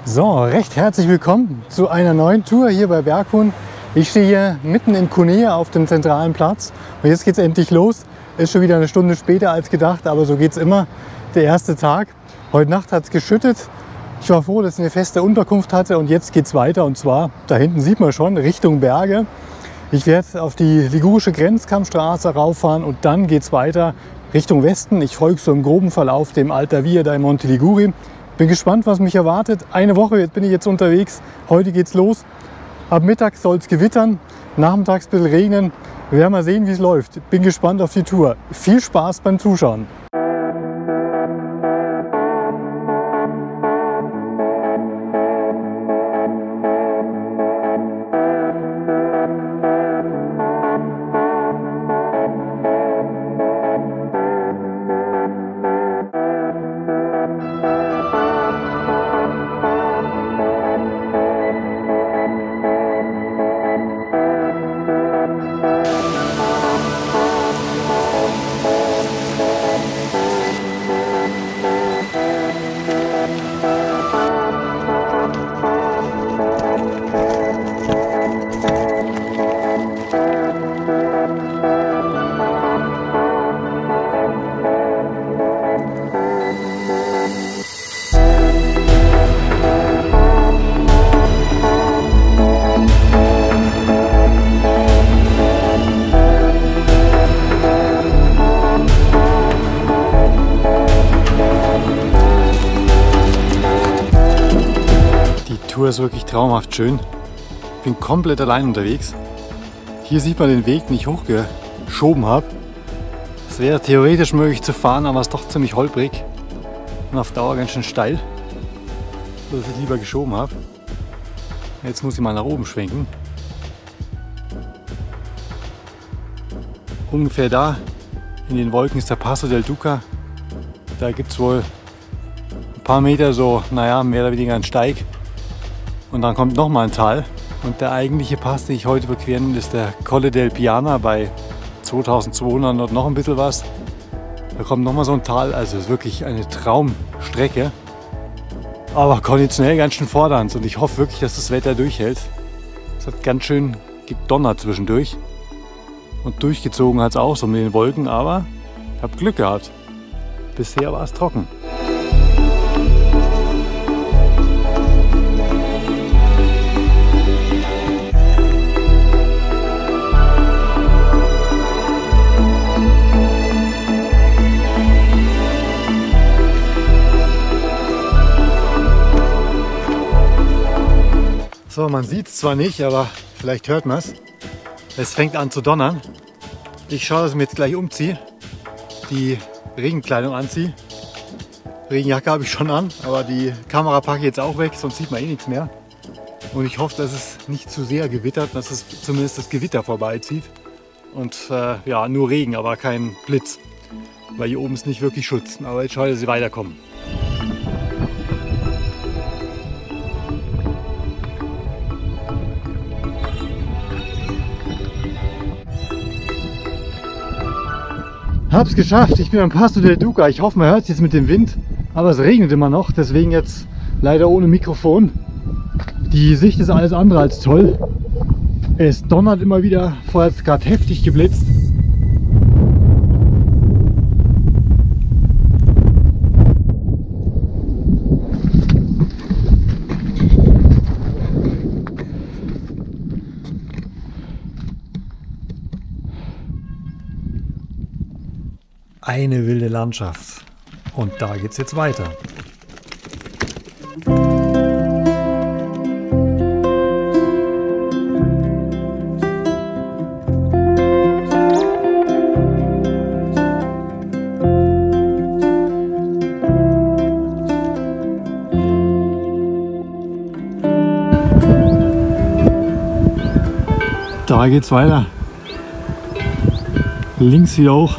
So, recht herzlich willkommen zu einer neuen Tour hier bei Berghuhn. Ich stehe hier mitten in Kunea auf dem zentralen Platz und jetzt geht es endlich los. Ist schon wieder eine Stunde später als gedacht, aber so geht es immer. Der erste Tag. Heute Nacht hat es geschüttet. Ich war froh, dass ich eine feste Unterkunft hatte und jetzt geht es weiter und zwar, da hinten sieht man schon, Richtung Berge. Ich werde auf die ligurische Grenzkammstraße rauffahren und dann geht es weiter Richtung Westen. Ich folge so im groben Verlauf dem Alta Via dei Monti Liguri. Bin gespannt, was mich erwartet. Eine Woche bin ich jetzt unterwegs. Heute geht's los. Ab Mittag soll es gewittern, nachmittags ein bisschen regnen. Wir werden mal sehen, wie es läuft. Bin gespannt auf die Tour. Viel Spaß beim Zuschauen. Die Tour ist wirklich traumhaft schön. Ich bin komplett allein unterwegs. Hier sieht man den Weg, den ich hochgeschoben habe. Es wäre theoretisch möglich zu fahren, aber es ist doch ziemlich holprig und auf Dauer ganz schön steil, sodass ich lieber geschoben habe. Jetzt muss ich mal nach oben schwenken. Ungefähr da in den Wolken ist der Passo del Duca. Da gibt es wohl ein paar Meter so, naja, mehr oder weniger einen Steig. Und dann kommt nochmal ein Tal. Und der eigentliche Pass, den ich heute überqueren will, ist der Colle del Piana bei 2200 und noch ein bisschen was. Da kommt nochmal so ein Tal, also es ist wirklich eine Traumstrecke. Aber konditionell ganz schön fordernd und ich hoffe wirklich, dass das Wetter durchhält. Es hat ganz schön gedonnert zwischendurch. Und durchgezogen hat es auch so mit den Wolken, aber ich habe Glück gehabt. Bisher war es trocken. So, man sieht es zwar nicht, aber vielleicht hört man es. Es fängt an zu donnern. Ich schaue, dass ich mir jetzt gleich umziehe, die Regenkleidung anziehe. Regenjacke habe ich schon an, aber die Kamera packe ich jetzt auch weg, sonst sieht man eh nichts mehr. Und ich hoffe, dass es nicht zu sehr gewittert, dass es zumindest das Gewitter vorbeizieht. Und ja, nur Regen, aber kein Blitz. Weil hier oben ist nicht wirklich Schutz. Aber jetzt schaue ich, dass sie weiterkommen. Hab's geschafft, ich bin am Passo del Duca. Ich hoffe, man hört es jetzt mit dem Wind, aber es regnet immer noch, deswegen jetzt leider ohne Mikrofon. Die Sicht ist alles andere als toll. Es donnert immer wieder, vorher hat es gerade heftig geblitzt. Eine wilde Landschaft. Und da geht's jetzt weiter. Da geht's weiter. Links wieder hoch.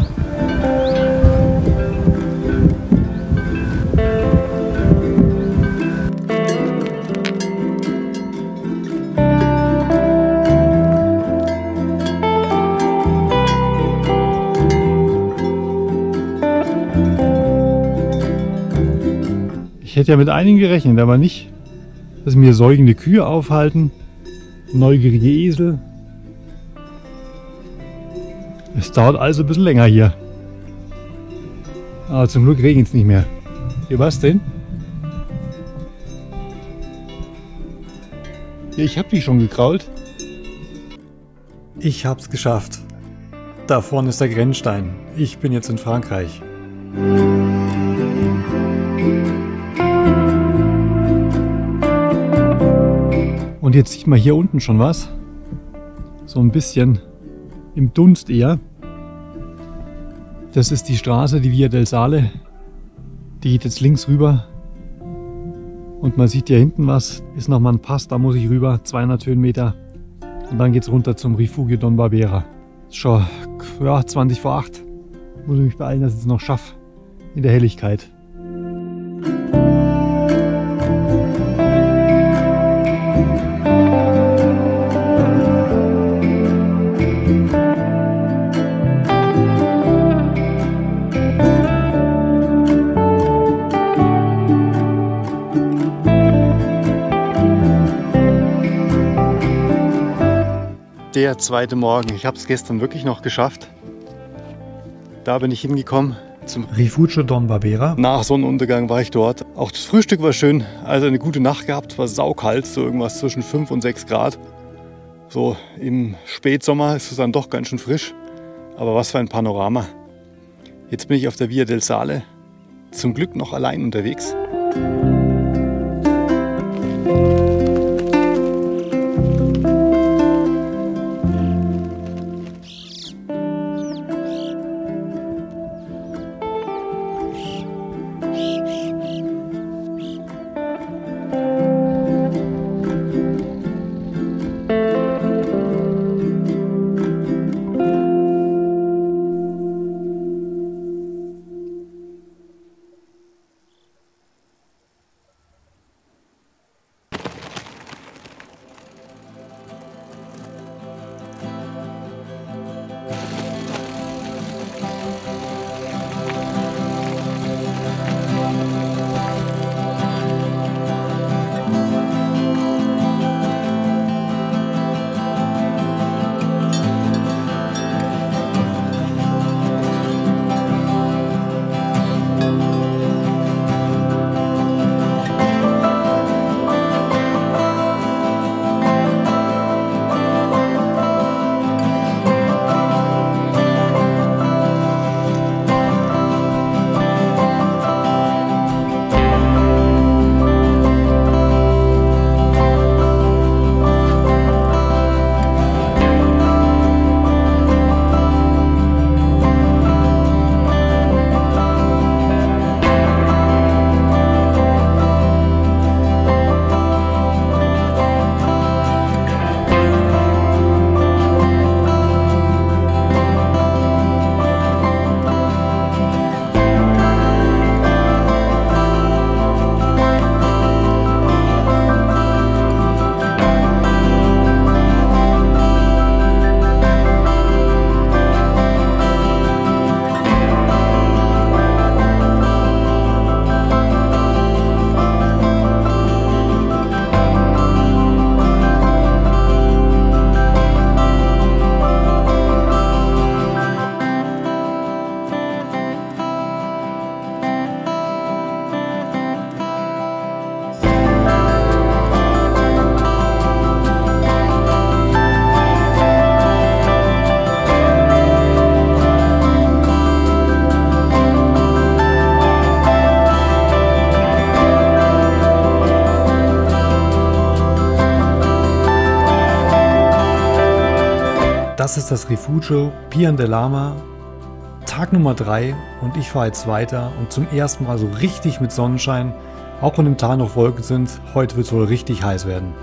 Ich hätte ja mit einigen gerechnet, aber nicht dass mir säugende Kühe aufhalten, neugierige Esel. Es dauert also ein bisschen länger hier. Aber zum Glück regnet es nicht mehr. Hier, was denn? Ja, ich habe dich schon gekrault. Ich hab's geschafft. Da vorne ist der Grenzstein. Ich bin jetzt in Frankreich. Und jetzt sieht man hier unten schon was. So ein bisschen im Dunst eher. Das ist die Straße, die Via del Sale. Die geht jetzt links rüber. Und man sieht hier hinten was. Ist nochmal ein Pass, da muss ich rüber. 200 Höhenmeter. Und dann geht es runter zum Rifugio Don Barbera. Ist schon ja, 20 vor 8. Muss ich mich beeilen, dass ich es noch schaffe. In der Helligkeit. Der zweite Morgen. Ich habe es gestern wirklich noch geschafft. Da bin ich hingekommen zum Rifugio Don Barbera. Nach Sonnenuntergang war ich dort. Auch das Frühstück war schön. Also eine gute Nacht gehabt. Es war saukalt, so irgendwas zwischen 5 und 6 Grad. So im Spätsommer ist es dann doch ganz schön frisch. Aber was für ein Panorama. Jetzt bin ich auf der Via del Sale. Zum Glück noch allein unterwegs. Das ist das Rifugio Pian del Lama, Tag Nummer 3 und ich fahre jetzt weiter und zum ersten Mal so richtig mit Sonnenschein, auch wenn im Tal noch Wolken sind. Heute wird es wohl richtig heiß werden.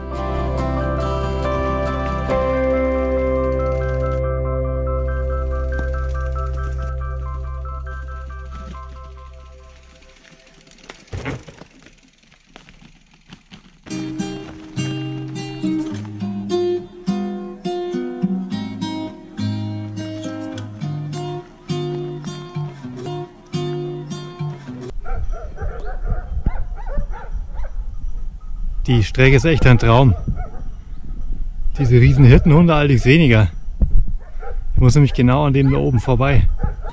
Die Strecke ist echt ein Traum. Diese riesen Hirtenhunde allerdings weniger. Ich muss nämlich genau an dem da oben vorbei.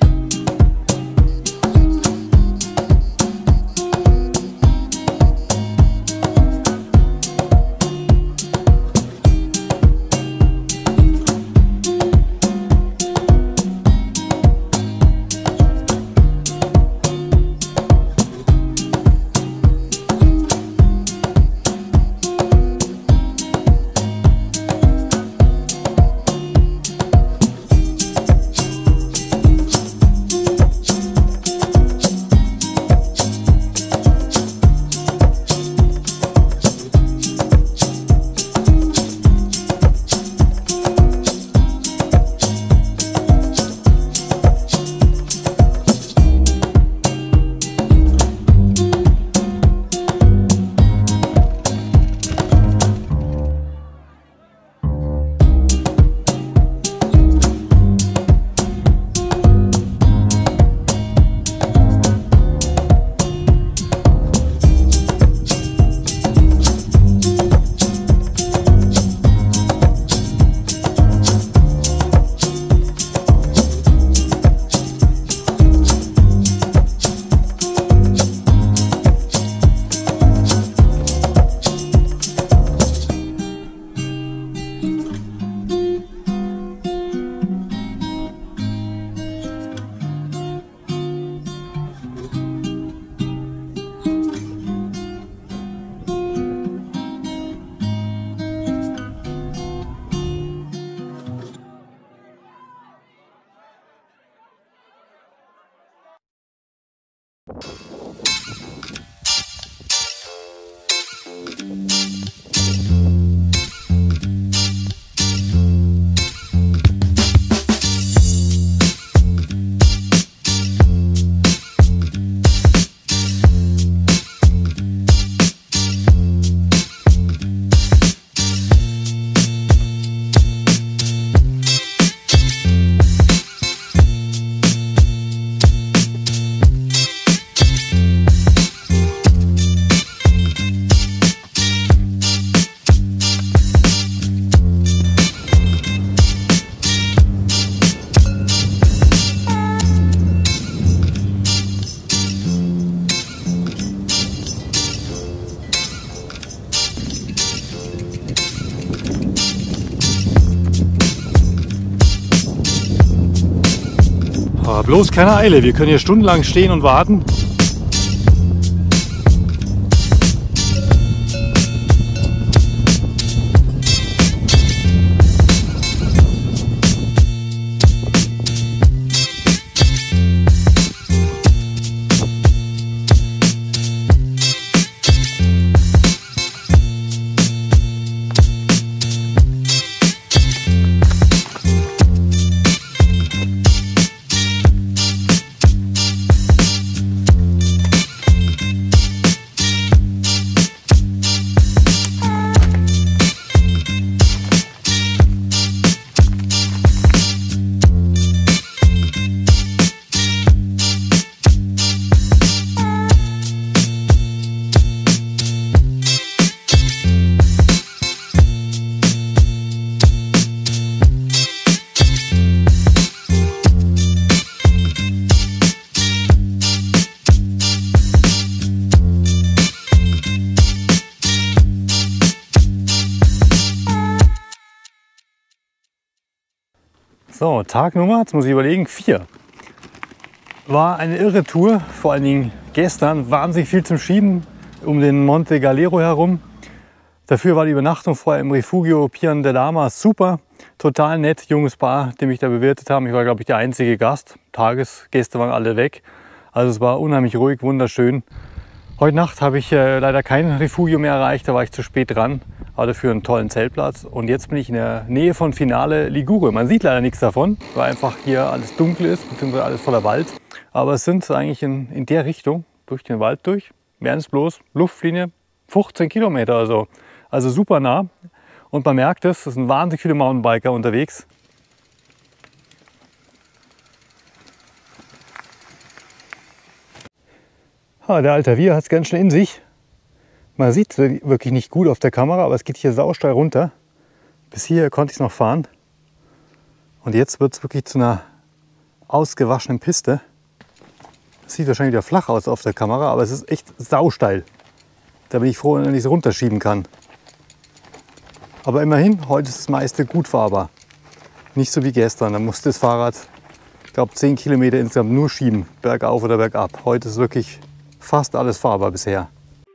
Aber bloß keine Eile, wir können hier stundenlang stehen und warten. So, Tagnummer, jetzt muss ich überlegen, 4. War eine irre Tour, vor allen Dingen gestern, wahnsinnig viel zum Schieben um den Monte Galero herum. Dafür war die Übernachtung vorher im Refugio Pian de Lama super, total nett, junges Paar, die mich da bewirtet haben. Ich war, glaube ich, der einzige Gast, Tagesgäste waren alle weg. Also es war unheimlich ruhig, wunderschön. Heute Nacht habe ich leider kein Refugio mehr erreicht, da war ich zu spät dran, aber dafür einen tollen Zeltplatz. Und jetzt bin ich in der Nähe von Finale Ligure. Man sieht leider nichts davon, weil einfach hier alles dunkel ist, beziehungsweise alles voller Wald. Aber es sind eigentlich in der Richtung, durch den Wald durch, wären es bloß Luftlinie 15 Kilometer oder so. Also super nah. Und man merkt es sind wahnsinnig viele Mountainbiker unterwegs. Der Altavir hat es ganz schön in sich. Man sieht es wirklich nicht gut auf der Kamera, aber es geht hier sausteil runter. Bis hier konnte ich es noch fahren. Und jetzt wird es wirklich zu einer ausgewaschenen Piste. Das sieht wahrscheinlich wieder flach aus auf der Kamera, aber es ist echt sausteil. Da bin ich froh, wenn ich es runterschieben kann. Aber immerhin, heute ist das meiste gut fahrbar. Nicht so wie gestern, da musste das Fahrrad, ich glaube 10 Kilometer insgesamt nur schieben, bergauf oder bergab. Heute ist wirklich fast alles fahrbar bisher.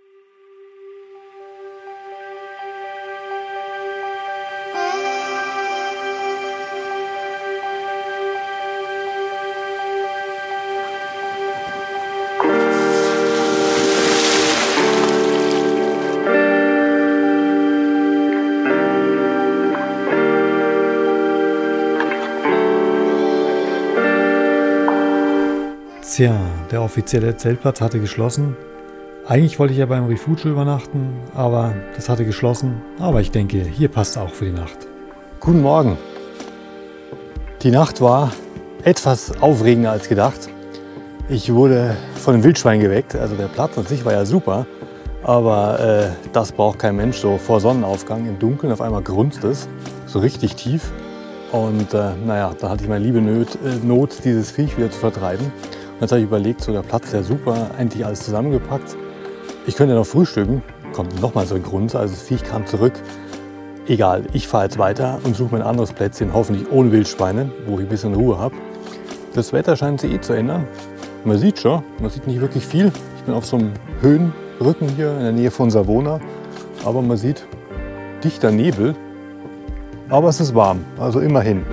Tja, der offizielle Zeltplatz hatte geschlossen. Eigentlich wollte ich ja beim Refugio übernachten, aber das hatte geschlossen. Aber ich denke, hier passt auch für die Nacht. Guten Morgen. Die Nacht war etwas aufregender als gedacht. Ich wurde von einem Wildschwein geweckt. Also der Platz an sich war ja super, aber das braucht kein Mensch. So vor Sonnenaufgang im Dunkeln auf einmal grunzt es, so richtig tief. Und naja, da hatte ich meine liebe Not, dieses Viech wieder zu vertreiben. Und jetzt habe ich überlegt, so der Platz ist ja super, eigentlich alles zusammengepackt. Ich könnte ja noch frühstücken, kommt nochmal so ein Grund, also das Viech kam zurück. Egal, ich fahre jetzt weiter und suche mir ein anderes Plätzchen, hoffentlich ohne Wildschweine, wo ich ein bisschen Ruhe habe. Das Wetter scheint sich zu ändern. Man sieht schon, man sieht nicht wirklich viel. Ich bin auf so einem Höhenrücken hier in der Nähe von Savona, aber man sieht dichter Nebel. Aber es ist warm, also immerhin.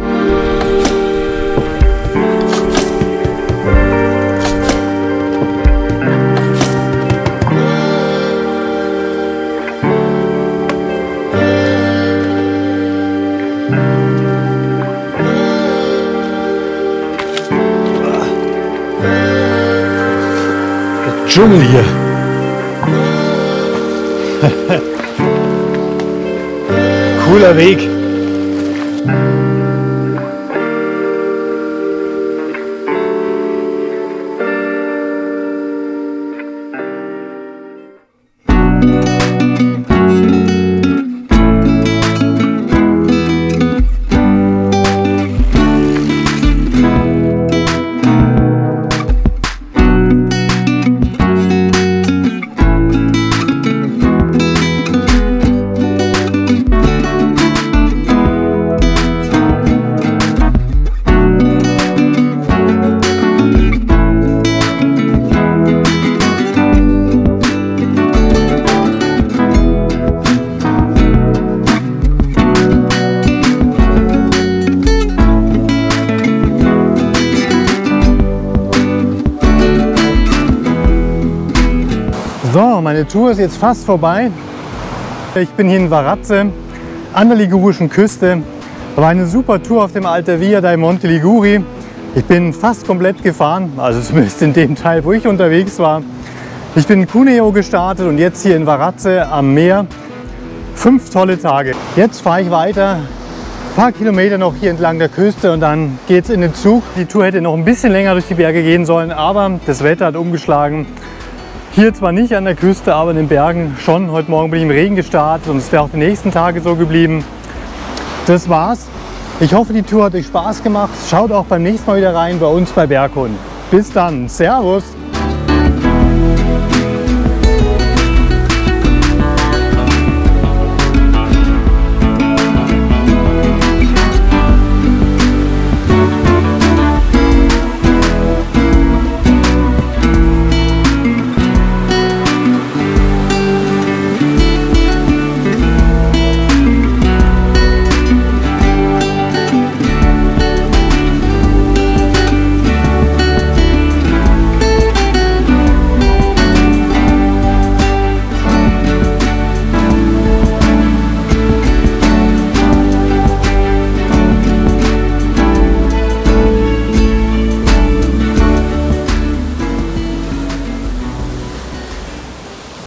Dschungel hier. Cooler Weg. So, meine Tour ist jetzt fast vorbei. Ich bin hier in Varazze an der ligurischen Küste. War eine super Tour auf dem Alta Via dei Monti Liguri. Ich bin fast komplett gefahren, also zumindest in dem Teil, wo ich unterwegs war. Ich bin in Cuneo gestartet und jetzt hier in Varazze am Meer. 5 tolle Tage. Jetzt fahre ich weiter, ein paar Kilometer noch hier entlang der Küste und dann geht es in den Zug. Die Tour hätte noch ein bisschen länger durch die Berge gehen sollen, aber das Wetter hat umgeschlagen. Hier zwar nicht an der Küste, aber in den Bergen schon. Heute Morgen bin ich im Regen gestartet und es wäre auch die nächsten Tage so geblieben. Das war's. Ich hoffe, die Tour hat euch Spaß gemacht. Schaut auch beim nächsten Mal wieder rein bei uns bei Berghund. Bis dann. Servus!